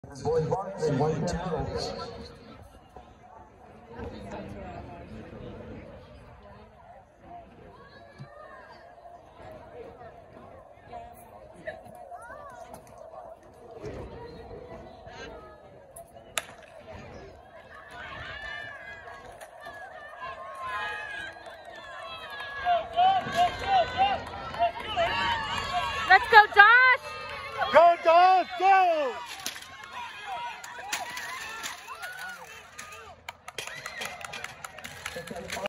Boys Varsity, 110 girls. Let's go, Josh! Go, Josh, go!